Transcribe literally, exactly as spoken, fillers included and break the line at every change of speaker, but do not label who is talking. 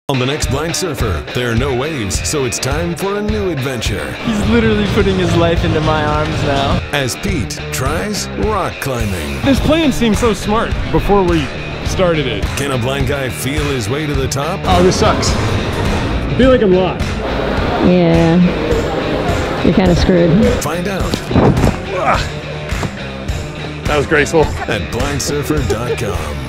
On the next Blind Surfer, there are no waves, so it's time for a new adventure.
He's literally putting his life into my arms now.
As Pete tries rock climbing.
This plan seemed so smart before we started it.
Can a blind guy feel his way to the top?
Oh, this sucks. I feel like I'm lost.
Yeah, you're kind of screwed.
Find out.
That was graceful.
At blind surfer dot com.